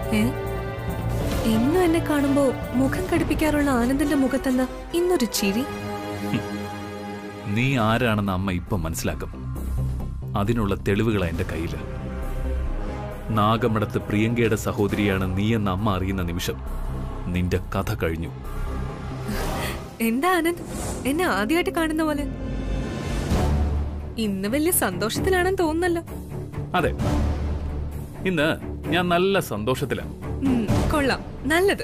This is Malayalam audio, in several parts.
ഇന്നും എന്നെ കാണുമ്പോ മുഖം കടുപ്പിക്കാറുള്ള ആനന്ദിന്റെ മുഖത്തെന്ന ഇന്നൊരു ചിരി. നീ ആരാണെന്ന് അമ്മ ഇപ്പൊ മനസ്സിലാക്കും. അതിനുള്ള തെളിവുകളാ എന്റെ കയ്യില്. നാഗമടത്ത് പ്രിയങ്കയുടെ സഹോദരിയാണ് നീയെന്ന് അമ്മ അറിയുന്ന നിമിഷം നിന്റെ കഥ കഴിഞ്ഞു. എന്താ ആനന്ദ്, എന്നെ ആദ്യമായിട്ട് കാണുന്ന പോലെ? ഇന്ന് വലിയ സന്തോഷത്തിലാണെന്ന് തോന്നുന്നല്ലോ. അതെ, ഇന്ന് ഞാൻ നല്ല സന്തോഷത്തിലാണ്. കൊള്ളാം, നല്ലത്.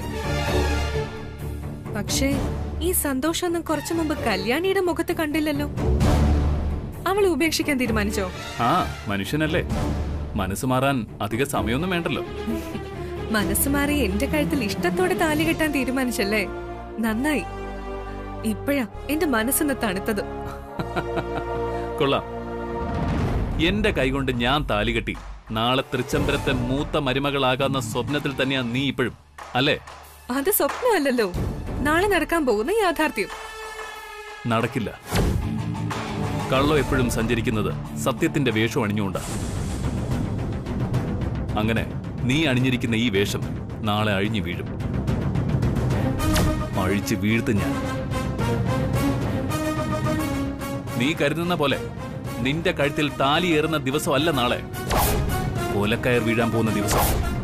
പക്ഷേ ഈ സന്തോഷമൊന്നും കുറച്ചു മുമ്പ് കല്യാണിയുടെ മുഖത്ത് കണ്ടില്ലല്ലോ. അവളെ ഉപേക്ഷിക്കാൻ തീരുമാനിച്ചോ? ആ, മനുഷ്യനല്ലേ, മനസ്സ് മാറാൻ അധിക സമയമൊന്നും വേണ്ടല്ലോ. മനസ്സ് മാറി എന്റെ കഴുത്തിൽ ഇഷ്ടത്തോടെ താലി കെട്ടാൻ തീരുമാനിച്ചല്ലേ? നന്നായി. ഇപ്പോഴാ എന്റെ മനസ്സൊന്ന് തണുത്തത്. കൊള്ളാം. എന്റെ കൈകൊണ്ട് ഞാൻ താലി കെട്ടി നാളെ തൃച്ചംബരത്തെ മൂത്ത മരുമകളാകാന്ന സ്വപ്നത്തിൽ തന്നെയാ നീ ഇപ്പോഴും, അല്ലേ? അത് സ്വപ്നമല്ലല്ലോ, നാളെ നടക്കാൻ പോകുന്ന യാഥാർത്ഥ്യം. നടക്കില്ല. കള്ളോ എപ്പോഴും സഞ്ചരിക്കുന്നത് സത്യത്തിന്റെ വേഷം അണിഞ്ഞുകൊണ്ടാ. അങ്ങനെ നീ അണിഞ്ഞിരിക്കുന്ന ഈ വേഷം നാളെ അഴിഞ്ഞു വീഴും. അഴിച്ച് വീഴ്ത്തും ഞാൻ. നീ കരുതുന്ന പോലെ നിന്റെ കഴുത്തിൽ താലിയേറുന്ന ദിവസമല്ല നാളെ, കൊലക്കയർ വീഴാൻ പോകുന്ന ദിവസം.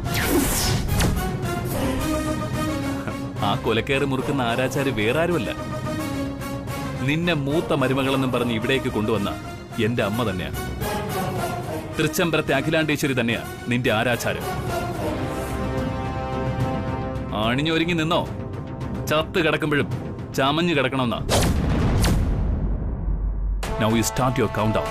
ആ കൊലക്കയർ മുറുക്കുന്ന ആരാച്ചാര് വേറാരുമല്ല, നിന്നെ മൂത്ത മരുമകളെന്നും പറഞ്ഞ് ഇവിടേക്ക് കൊണ്ടുവന്ന എന്റെ അമ്മ തന്നെയാ. തൃച്ചംബരത്തെ അഖിലാണ്ടേശ്വരി തന്നെയാ നിന്റെ ആരാച്ചാരം. അണിഞ്ഞൊരുങ്ങി നിന്നോ, ചത്ത് കിടക്കുമ്പോഴും ചമഞ്ഞു കിടക്കണമെന്നാ. Now you start your countdown.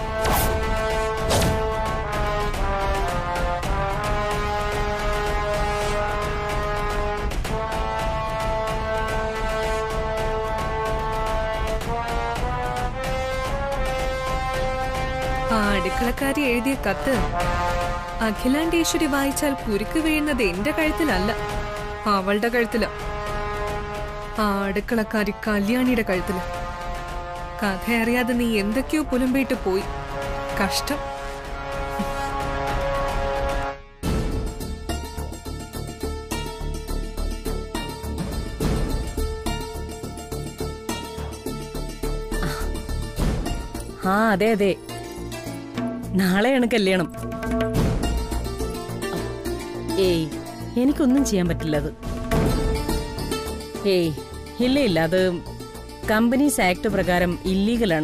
അടുക്കളക്കാരി എഴുതിയ കത്ത് അഖിലാണ്ടേശ്വരി വായിച്ചാൽ കുരുക്ക് വീഴുന്നത് എന്റെ കഴുത്തിലല്ല, അവളുടെ കഴുത്തില്. ആ അടുക്കളക്കാരി കല്യാണിയുടെ കഴുത്തില്. കഥ അറിയാതെ നീ എന്തൊക്കെയോ പുലമ്പിയിട്ട് പോയി. കഷ്ടം. ആ അതെ അതെ, നാളെയാണ് കല്യാണം. ഏയ്, എനിക്കൊന്നും ചെയ്യാൻ പറ്റില്ല അത്. ഏയ് ഇല്ല ഇല്ല, അത് കമ്പനീസ് ആക്ട് പ്രകാരം ഇല്ലീഗലാണ്.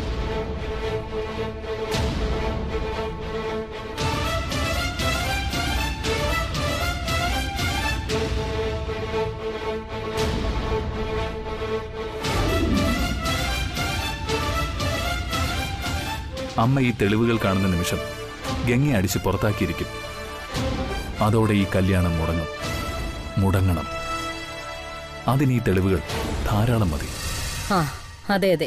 അമ്മ ഈ തെളിവുകൾ കാണുന്ന നിമിഷം ഗംഗയെ അടിച്ച് പുറത്താക്കിയിരിക്കും. അതോടെ ഈ കല്യാണം മുടങ്ങണം. അതിന് ഈ തെളിവുകൾ ധാരാളം മതി. ആ അതെ അതെ.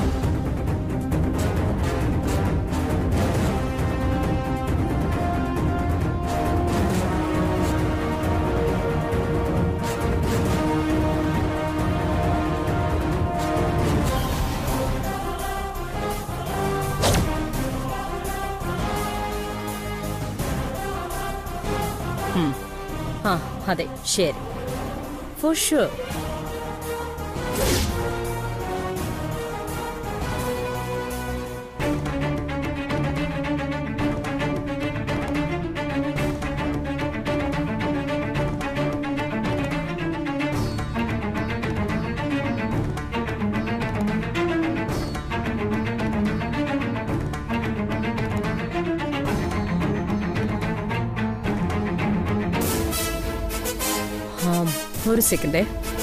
ആ അതെ, ശരി, ഫോർ ഷുവർ. ഒരു സെക്കൻഡേ.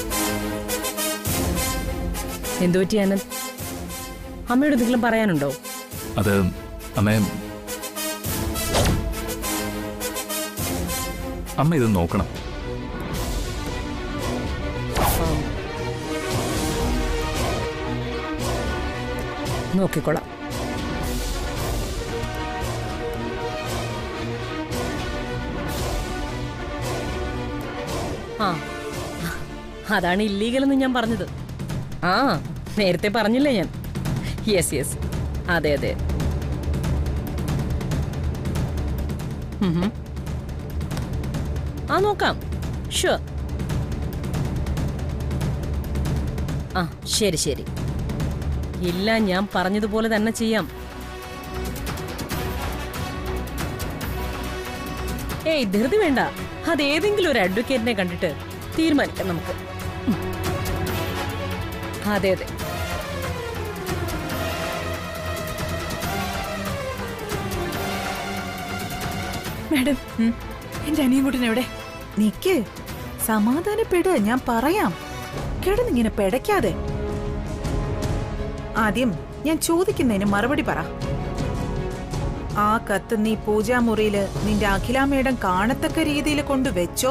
എന്തു പറ്റി ആനന്ദ്? അമ്മയോട് എന്തെങ്കിലും പറയാനുണ്ടോ? അത് അമ്മ ഇത് നോക്കണം. നോക്കിക്കോളാം. ആ, അതാണ് ഇല്ലീഗലെന്ന് ഞാൻ പറഞ്ഞത്. ആ, നേരത്തെ പറഞ്ഞില്ലേ ഞാൻ? യെസ് യെസ്, അതെ അതെ. ആ നോക്കാം. ഷുവർ. ആ ശരി ശരി. ഇല്ല, ഞാൻ പറഞ്ഞതുപോലെ തന്നെ ചെയ്യാം. ഏയ് ധൃതി വേണ്ട. അതേതെങ്കിലും ഒരു അഡ്വക്കേറ്റിനെ കണ്ടിട്ട് തീരുമാനിക്കാം നമുക്ക്. അതെ അതെ. മാഡം, എന്റെ അനിയൻകുട്ടൻ എവിടെ? നിക്ക്, സമാധാനപ്പെട്, ഞാൻ പറയാം. കിടന്നിങ്ങനെ പെടയ്ക്കാതെ. ആദ്യം ഞാൻ ചോദിക്കുന്നതിന് മറുപടി പറ. ആ കത്ത് നീ പൂജാമുറിയില് നിന്റെ അഖിലാമ്മേടം കാണത്തക്ക രീതിയിൽ കൊണ്ടുവച്ചോ,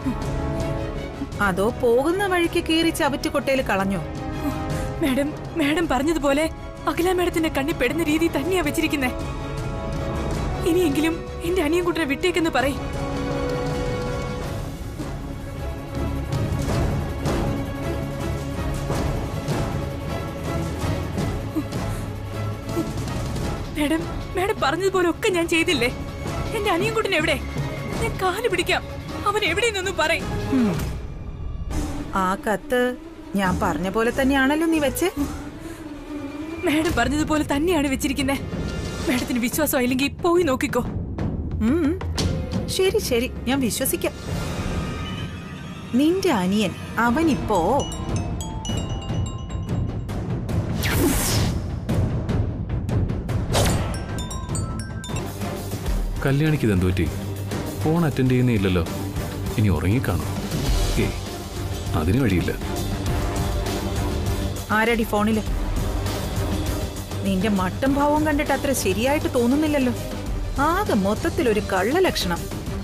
അതോ പോകുന്ന വഴിക്ക് കീറി ചവറ്റുകൊട്ടയിൽ കളഞ്ഞോ? മാഡം, മാഡം പറഞ്ഞതുപോലെ അഖില മാഡത്തിന്റെ കണ്ണി പെടുന്ന രീതി തന്നെയാ വെച്ചിരിക്കുന്നേ. ഇനിയെങ്കിലും എന്റെ അനിയൻകുട്ടനെ വിട്ടേക്കെന്ന് പറയും. മാഡം, മാഡം പറഞ്ഞതുപോലെ ഒക്കെ ഞാൻ ചെയ്തില്ലേ? എന്റെ അനിയൻകുട്ടൻ എവിടെ? ഞാൻ കാല് പിടിക്കാം. അവൻ എവിടെ നിന്നൊന്നും പറയും. ആ കത്ത് ഞാൻ പറഞ്ഞ പോലെ തന്നെയാണല്ലോ നീ വെച്ച്. മാഡം പറഞ്ഞതുപോലെ തന്നെയാണ് വെച്ചിരിക്കുന്നേ. മാഡത്തിന് വിശ്വാസം ഇല്ലെങ്കിൽ പോയി നോക്കിക്കോ. ശരി ശരി, ഞാൻ വിശ്വസിക്കാം. നിന്റെ അനിയൻ അവനിപ്പോ കല്യാണിക്ക് ഇതെന്തു പറ്റി? ഫോൺ അറ്റൻഡ് ചെയ്യുന്നേ ഇല്ലല്ലോ. ഇനി ഉറങ്ങിക്കാണോ? ഏയ്, അതിന് വഴിയില്ല. ആരടി ഫോണില്? നിന്റെ മട്ടും ഭാവവും കണ്ടിട്ട് അത്ര ശരിയായിട്ട് തോന്നുന്നില്ലല്ലോ. ആകെ മൊത്തത്തിലൊരു കള്ള ലക്ഷണം.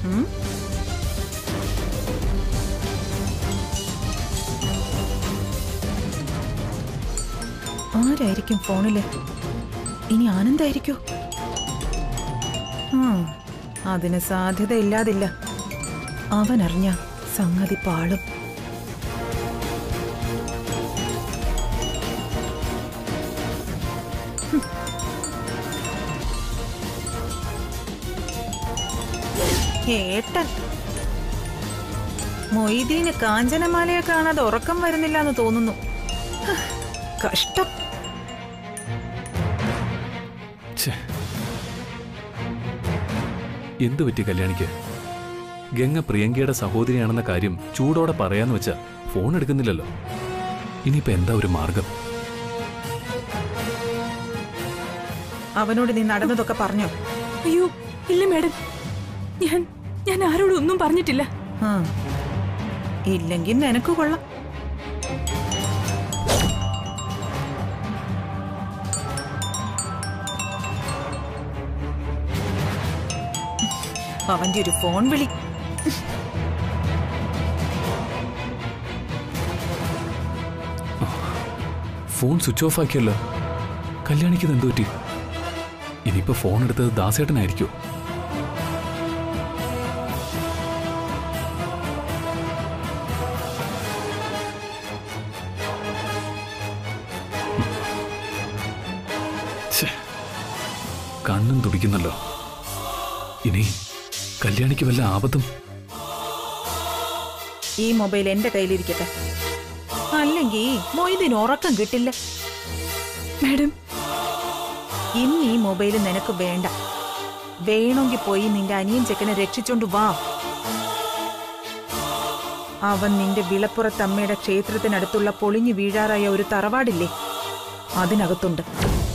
ആരായിരിക്കും ഫോണില്? ഇനി ആനന്ദായിരിക്കോ? അതിന് സാധ്യതയില്ലാതില്ല. അവനറിഞ്ഞ സംഗതി പാളും. ഏട്ടൻ മൊയ്തീന് കാഞ്ചനമാലയെ കാണാതെ ഉറക്കം വരുന്നില്ല എന്ന് തോന്നുന്നു. കഷ്ടം. എന്തു പറ്റി കല്യാണിക്ക്? ഗംഗ പ്രിയങ്കയുടെ സഹോദരിയാണെന്ന കാര്യം ചൂടോടെ പറയാന്ന് വെച്ചാ ഫോൺ എടുക്കുന്നില്ലല്ലോ. ഇനിയിപ്പോ എന്താ ഒരു മാർഗം? അവനോട് നീ നടന്നതൊക്കെ പറഞ്ഞോ? അയ്യോ ഇല്ല മാഡം, ഞാൻ ആരോടും ഒന്നും പറഞ്ഞിട്ടില്ല. ഇല്ലെങ്കിൽ നിനക്ക് കൊള്ളാം. അവന്റെ ഒരു ഫോൺ വിളി. ഫോൺ സ്വിച്ച് ഓഫ് ആക്കിയല്ലോ. കല്യാണിക്ക് എന്തു പറ്റി? ഇനിയിപ്പോ ഫോൺ എടുത്തത് ദാസേട്ടനായിരിക്കോ? കണ്ണും തുടിക്കുന്നല്ലോ. ഇനി കല്യാണിക്ക് വല്ല ആപത്തും? ഈ മൊബൈൽ എന്റെ കയ്യിലിരിക്കട്ടെ, അല്ലെങ്കിൽ മൊയ്തീന് ഉറക്കം കിട്ടില്ല. മാഡം, ഇന്ന് ഈ മൊബൈൽ നിനക്ക് വേണ്ട. വേണമെങ്കിൽ പോയി നിന്റെ അനിയൻ ചെക്കനെ രക്ഷിച്ചോണ്ട് വാ. അവൻ നിന്റെ വിളപ്പുറത്തമ്മയുടെ ക്ഷേത്രത്തിനടുത്തുള്ള പൊളിഞ്ഞു വീഴാറായ ഒരു തറവാടില്ലേ, അതിനകത്തുണ്ട്.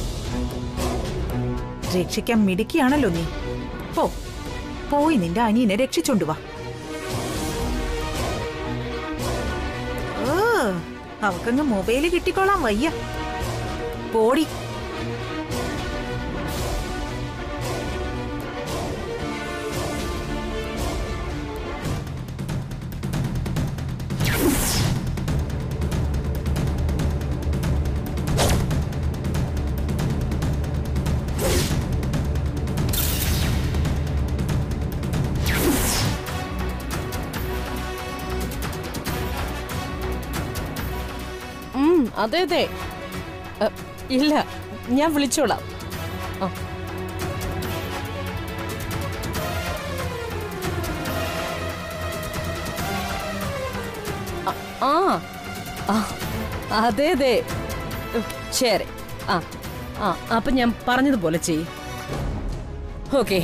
രക്ഷിക്കാൻ മിടുക്കിയാണല്ലോ നീ. പോയി നിന്റെ അനിയനെ രക്ഷിച്ചോണ്ട് വാ. അവക്കങ്ങ് മൊബൈല് കിട്ടിക്കോളാം വയ്യ. പോടി. അതെ അതെ. ഇല്ല, ഞാൻ വിളിച്ചോളാം. ആ ആ, അതെ അതെ ശരി. ആ ആ അപ്പൊ ഞാൻ പറഞ്ഞതുപോലെ ചെയ്. ഓക്കെ.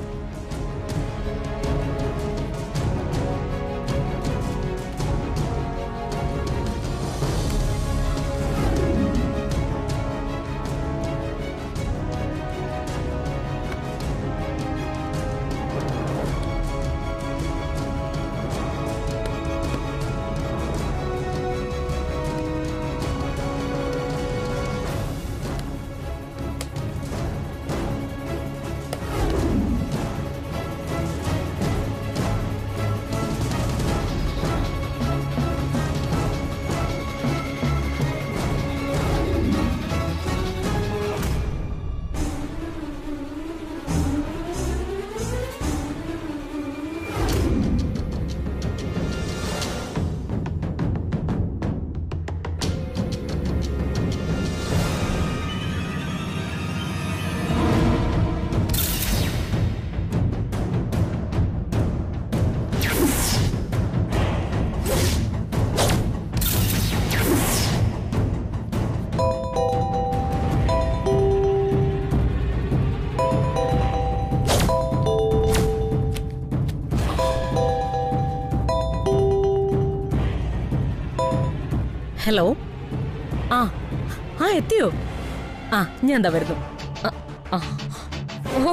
ഹലോ. ആ ആ എത്തിയോ? ആ ഞാൻ എന്താ വരുന്നു. ഓ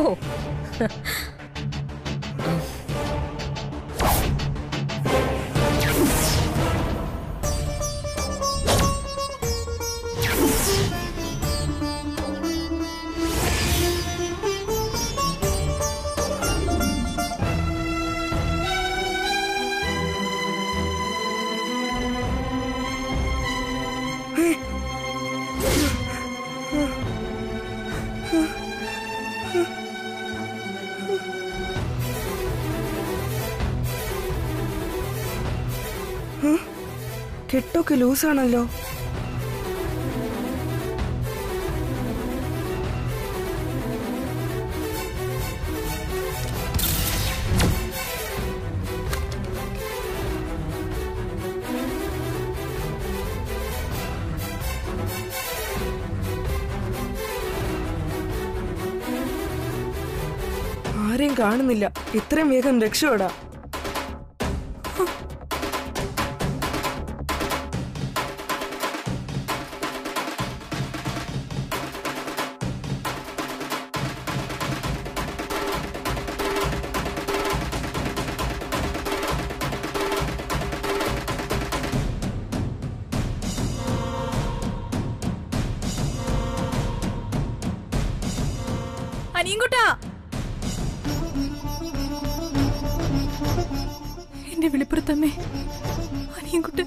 കെട്ടൊക്കെ ലൂസാണല്ലോ. ആരെയും കാണുന്നില്ല. ഇത്രയും വേഗം രക്ഷപ്പെടാ. അനിയൻകുട്ടാ, എന്റെ വെളിപ്പുറത്തമ്മേ, അനിയൻകുട്ട,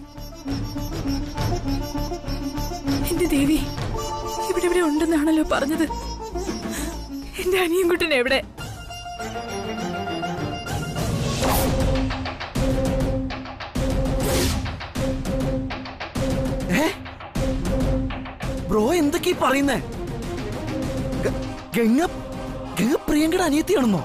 എന്റെ ദേവി ഇവിടെ ഇവിടെ ഉണ്ടെന്നാണല്ലോ പറഞ്ഞത്. എന്റെ അനിയൻകുട്ടൻ എവിടെ? ബ്രോ എന്തൊക്കെയാ പറയുന്നേ? ഗംഗ പ്രിയങ്കയുടെ അനിയത്തിയാണെന്നോ?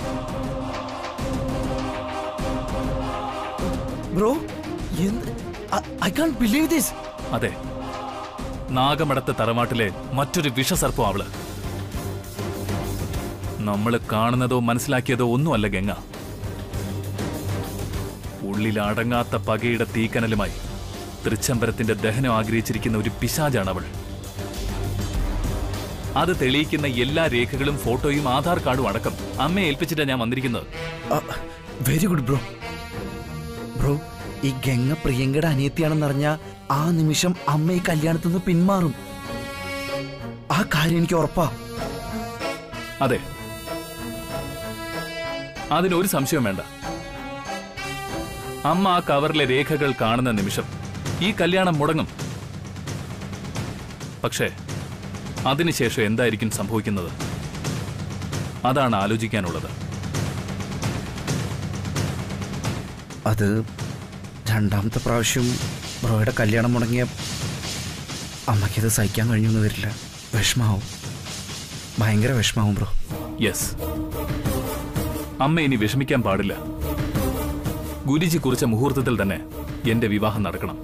Bro I can't believe this. അതെ, നാഗമടത്തെ തറവാട്ടിലെ മറ്റൊരു വിഷസർപ്പം അവള്. നമ്മള് കാണുന്നതോ മനസ്സിലാക്കിയതോ ഒന്നുമല്ല ഗംഗ. ഉള്ളിൽ അടങ്ങാത്ത പകയുടെ തീക്കനലുമായി തൃച്ചംബരത്തിന്റെ ദഹനം ആഗ്രഹിച്ചിരിക്കുന്ന ഒരു പിശാചാണ് അവൾ. അത് തെളിയിക്കുന്ന എല്ലാ രേഖകളും ഫോട്ടോയും ആധാർ കാർഡും അടക്കം അമ്മയെ ഏൽപ്പിച്ചിട്ടാണ് ഞാൻ വന്നിരിക്കുന്നത്. Very good bro. ബ്രോ, ഈ ഗംഗ പ്രിയങ്കയുടെ അനിയത്തിയാണെന്നറിഞ്ഞ ആ നിമിഷം അമ്മ ഈ കല്യാണത്തിൽ നിന്ന് പിന്മാറും. ആ കാര്യം എനിക്ക് ഉറപ്പാ. അതെ, അതിനൊരു സംശയം വേണ്ട. അമ്മ ആ കവറിലെ രേഖകൾ കാണുന്ന നിമിഷം ഈ കല്യാണം മുടങ്ങും. പക്ഷേ അതിനുശേഷം എന്തായിരിക്കും സംഭവിക്കുന്നത്? അതാണ് ആലോചിക്കാനുള്ളത്. അത് രണ്ടാമത്തെ പ്രാവശ്യം ബ്രോയുടെ കല്യാണം മുടങ്ങിയ അമ്മയ്ക്കത് സഹിക്കാൻ കഴിഞ്ഞൊന്നും വരില്ല. വിഷമാവും, ഭയങ്കര വിഷമാവും ബ്രോ. യെസ്, അമ്മ ഇനി വിഷമിക്കാൻ പാടില്ല. ഗുരുജി കുറിച്ച മുഹൂർത്തത്തിൽ തന്നെ എന്റെ വിവാഹം നടക്കണം.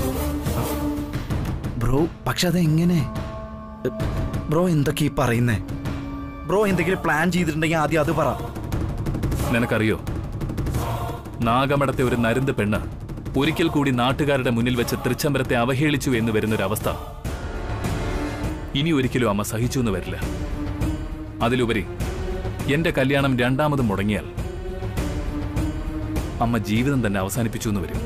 ബ്രോ പക്ഷെ അതെങ്ങനെ? ബ്രോ എന്തൊക്കെ ഈ പറയുന്നേ? ബ്രോ എന്തെങ്കിലും പ്ലാൻ ചെയ്തിട്ടുണ്ടെങ്കിൽ ആദ്യം അത് പറ. നിനക്കറിയോ, നാഗമഠത്തെ ഒരു നരുന്ത് പെണ്ണ് ഒരിക്കൽ കൂടി നാട്ടുകാരുടെ മുന്നിൽ വെച്ച് തൃച്ചംബരത്തെ അവഹേളിച്ചു എന്ന് വരുന്നൊരവസ്ഥ ഇനി ഒരിക്കലും അമ്മ സഹിച്ചു എന്ന് വരില്ല. അതിലുപരി എന്റെ കല്യാണം രണ്ടാമതും മുടങ്ങിയാൽ അമ്മ ജീവിതം തന്നെ അവസാനിപ്പിച്ചു എന്ന് വരും.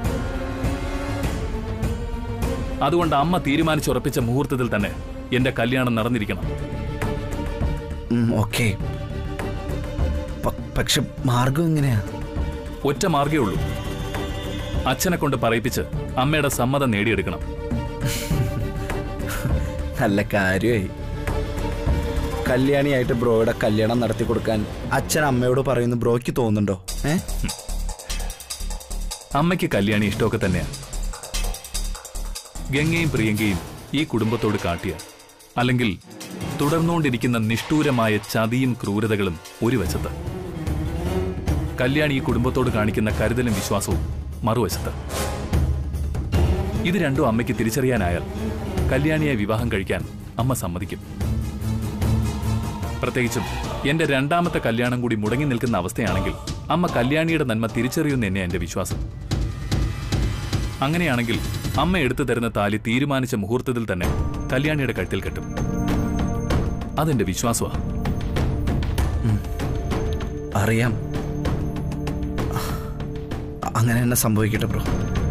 അതുകൊണ്ട് അമ്മ തീരുമാനിച്ചുറപ്പിച്ച മുഹൂർത്തത്തിൽ തന്നെ എന്റെ കല്യാണം നടന്നിരിക്കണം. ഓക്കേ, പക്ഷെ മാർഗം എങ്ങനെയാ? ഒറ്റ മാർഗേ ഉള്ളൂ. അച്ഛനെ കൊണ്ട് പറയിപ്പിച്ച് അമ്മയുടെ സമ്മതം നേടിയെടുക്കണം. നല്ല കാര്യമായി. കല്യാണിയായിട്ട് ബ്രോയുടെ കല്യാണം നടത്തി കൊടുക്കാൻ അച്ഛൻ അമ്മയോട് പറയുന്നു ബ്രോയ്ക്ക് തോന്നുന്നുണ്ടോ? അമ്മയ്ക്ക് കല്യാണി ഇഷ്ടമൊക്കെ തന്നെയാ. ഗംഗയും പ്രിയങ്കയും ഈ കുടുംബത്തോട് കാട്ടിയ, അല്ലെങ്കിൽ തുടർന്നുകൊണ്ടിരിക്കുന്ന നിഷ്ഠൂരമായ ചതിയും ക്രൂരതകളും ഒരു വശത്ത്, കല്യാണി ഈ കുടുംബത്തോട് കാണിക്കുന്ന കരുതലും വിശ്വാസവും മറുവശത്ത്. ഇത് രണ്ടും അമ്മയ്ക്ക് തിരിച്ചറിയാനായാൽ കല്യാണിയെ വിവാഹം കഴിക്കാൻ അമ്മ സമ്മതിക്കും. പ്രത്യേകിച്ചും എന്റെ രണ്ടാമത്തെ കല്യാണം കൂടി മുടങ്ങി നിൽക്കുന്ന അവസ്ഥയാണെങ്കിൽ അമ്മ കല്യാണിയുടെ നന്മ തിരിച്ചറിയുന്ന എന്നെ എന്റെ വിശ്വാസം. അങ്ങനെയാണെങ്കിൽ അമ്മ എടുത്തു തരുന്ന താലി തീരുമാനിച്ച മുഹൂർത്തത്തിൽ തന്നെ കല്യാണിയുടെ കഴുത്തിൽ കെട്ടും. അതെന്റെ വിശ്വാസമാണ്. അറിയാം, അങ്ങനെ തന്നെ സംഭവിക്കട്ടെ ബ്രോ.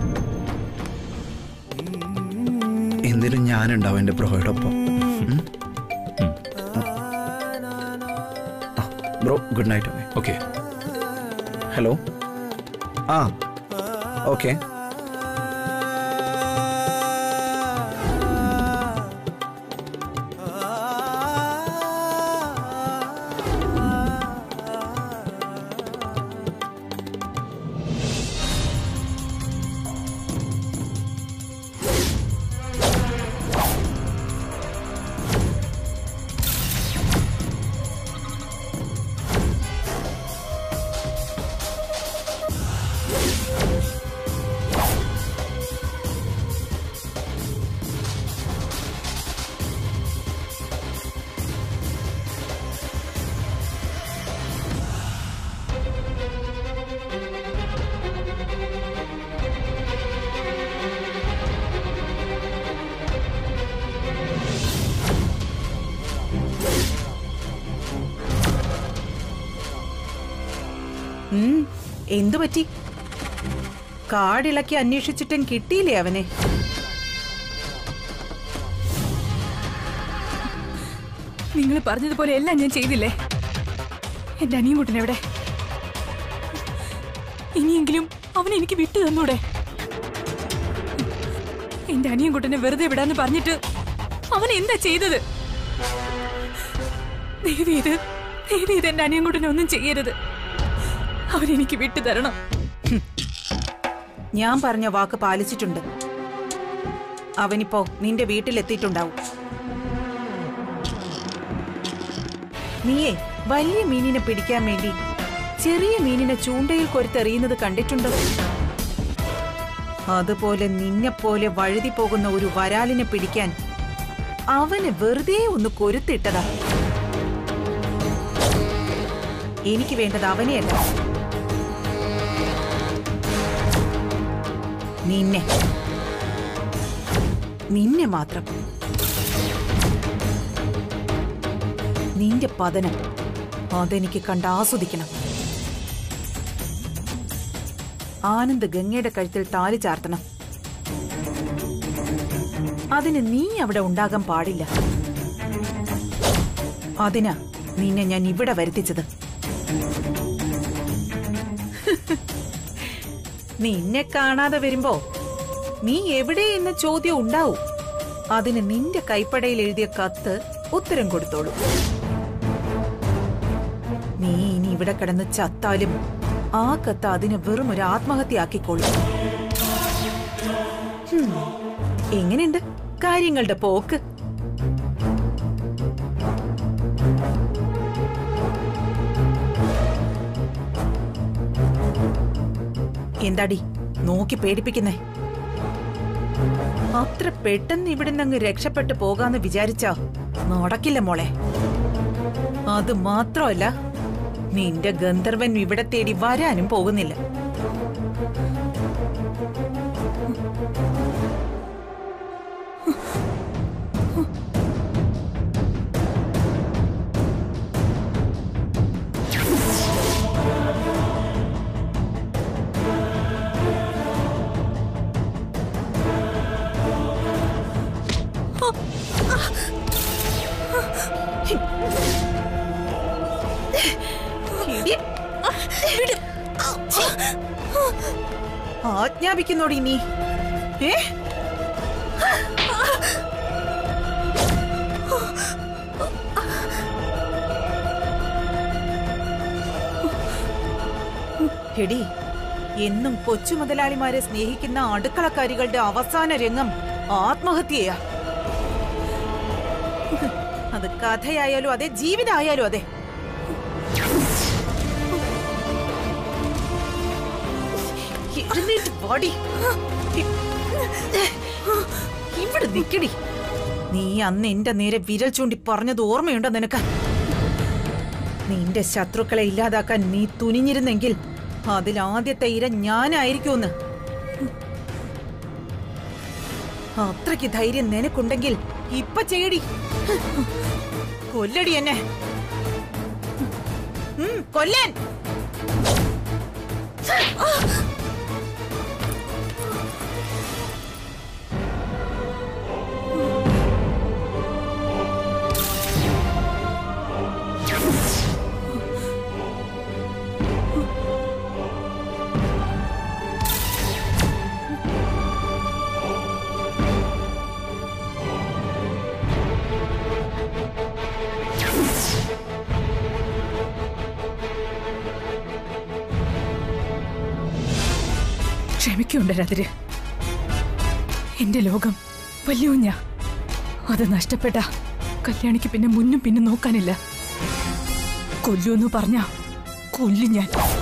എന്തിനും ഞാനുണ്ടാവും എന്റെ ബ്രോയുടെ ഒപ്പം. Bro good night. Okay. Hello. Okay. എന്തു പറ്റി? കാടിളക്കി അന്വേഷിച്ചിട്ടും കിട്ടിയില്ലേ അവനെ? നിങ്ങൾ പറഞ്ഞതുപോലെ എല്ലാം ഞാൻ ചെയ്തില്ലേ? എന്റെ അനിയൻകുട്ടൻ എവിടെ? ഇനിയെങ്കിലും അവനെ എനിക്ക് വിട്ടു തന്നൂടെ? എന്റെ അനിയൻകുട്ടനെ വെറുതെ വിടാന്ന് പറഞ്ഞിട്ട് അവൻ എന്താ ചെയ്തത്? ദേവി ഇത് എന്റെ അനിയൻകുട്ടനെ ഒന്നും ചെയ്യരുത്. അവനെനിക്ക് വിട്ടു തരണം. ഞാൻ പറഞ്ഞ വാക്ക് പാലിച്ചിട്ടുണ്ട്. അവനിപ്പോ നിന്റെ വീട്ടിലെത്തിയിട്ടുണ്ടാവും. നീയേ വലിയ മീനിനെ പിടിക്കാൻ വേണ്ടി ചെറിയ മീനിനെ ചൂണ്ടയിൽ കൊരുത്തെറിയുന്നത് കണ്ടിട്ടുണ്ടോ? അതുപോലെ നിന്നെപ്പോലെ വഴുതി പോകുന്ന ഒരു വരാലിനെ പിടിക്കാൻ അവന് വെറുതെ ഒന്ന് കൊരുത്തിട്ടതാ. എനിക്ക് വേണ്ടത് അവനെയല്ല, നിന്നെ മാത്രം. നിന്റെ പതനം അതെനിക്ക് കണ്ട് ആസ്വദിക്കണം. ആനന്ദ് ഗംഗയുടെ കഴുത്തിൽ താലി ചാർത്തണം. അതിന് നീ അവിടെ ഉണ്ടാകാൻ പാടില്ല. അതിനാ നിന്നെ ഞാൻ ഇവിടെ വരുത്തിച്ചത്. നിന്നെ കാണാതെ വരുമ്പോ നീ എവിടെ എന്ന ചോദ്യം ഉണ്ടാവും. അതിന് നിന്റെ കൈപ്പടയിൽ എഴുതിയ കത്ത് ഉത്തരം കൊടുത്തോളൂ. നീ ഇനി ഇവിടെ കിടന്ന് ചത്താലും ആ കത്ത് അതിന് വെറും ഒരു ആത്മഹത്യയാക്കിക്കോളൂ. എങ്ങനെയുണ്ട് കാര്യങ്ങളുടെ പോക്ക്? എന്താടി നോക്കി പേടിപ്പിക്കുന്നേ? അത്ര പെട്ടെന്ന് ഇവിടുന്ന് അങ്ങ് രക്ഷപ്പെട്ടു പോകാന്ന് വിചാരിച്ചാ നടക്കില്ല മോളെ. അത് മാത്രമല്ല, നിന്റെ ഗന്ധർവൻ ഇവിടെ തേടി വരാനും പോകുന്നില്ല. ആജ്ഞാപിക്കുന്നോടി നീ? എടി, എന്നും കൊച്ചു മുതലാളിമാരെ സ്നേഹിക്കുന്ന അടുക്കളക്കാരികളുടെ അവസാന രംഗം ആത്മഹത്യയാ. അത് കഥയായാലും അതെ, ജീവിതമായാലും അതെ. ഇവിടെ നിക്കടി. നീ അന്ന് എന്റെ നേരെ വിരൽ ചൂണ്ടി പറഞ്ഞത് ഓർമ്മയുണ്ടോ നിനക്ക്? നിന്റെ ശത്രുക്കളെ ഇല്ലാതാക്കാൻ നീ തുനിഞ്ഞിരുന്നെങ്കിൽ അതിൽ ആദ്യത്തെ ഇര ഞാനായിരിക്കുമെന്ന്. അത്രയ്ക്ക് ധൈര്യം നിനക്കുണ്ടെങ്കിൽ ഇപ്പൊ ചെയ്യടി. കൊല്ലടി എന്നെ. കൊല്ലാൻ. ക്ഷമിക്കുണ്ടതിര്. എന്റെ ലോകം വലിയ കുഞ്ഞാ. അത് നഷ്ടപ്പെട്ട കല്യാണിക്ക് പിന്നെ മുന്നും പിന്നും നോക്കാനില്ല. കൊല്ലൂന്ന് പറഞ്ഞ കൊല്ലും ഞാൻ.